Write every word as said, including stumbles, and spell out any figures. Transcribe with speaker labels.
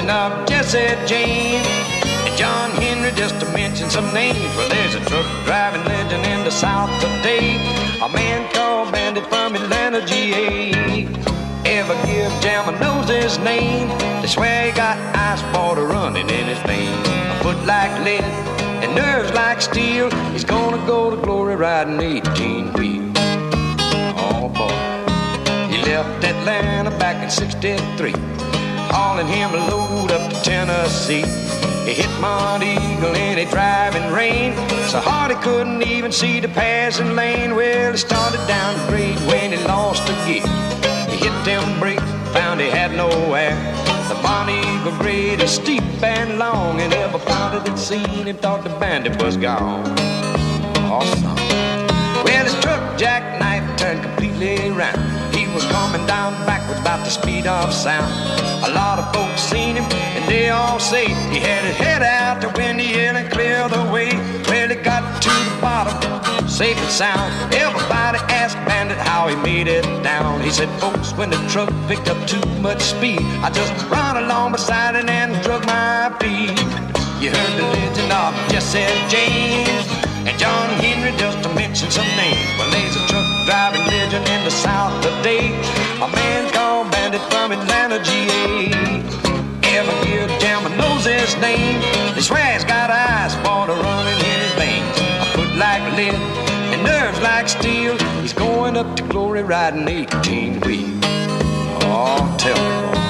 Speaker 1: legend of Jesse James and John Henry, just to mention some names. Well, there's a truck driving legend in the South today, a man called Bandit from Atlanta, G A. Ever give Jammer knows his name. They swear he got ice water running in his veins. A foot like lead and nerves like steel. He's gonna go to glory riding eighteen wheels. Oh boy, he left Atlanta back in sixty-three, hauling him a load up to Tennessee. He hit Mount Eagle in a driving rain, so hard he couldn't even see the passing lane. Well, he started down the grade when he lost a gear. He hit them brakes, found he had no air. The Mount Eagle grade is steep and long, and everybody that seen him thought the bandit was gone. Awesome. Well, his truck jackknife turned completely around. He was coming down backwards about the speed of sound. A lot of folks seen him, and they all say he had his head out to win the hill and clear the way. Well, he got to the bottom, safe and sound. Everybody asked Bandit how he made it down. He said, folks, when the truck picked up too much speed, I just run along beside it and drug my feet. You heard the legend of Jesse James and John Henry, just to mention some names. Well, there's a truck driving legend in the South today, a man called Bandit from Atlanta, G A. Every gear jammer knows his name. They swear he's got ice water running in his veins. A foot like lead and nerves like steel. He's going up to glory riding eighteen wheels. Oh, tell me, boy.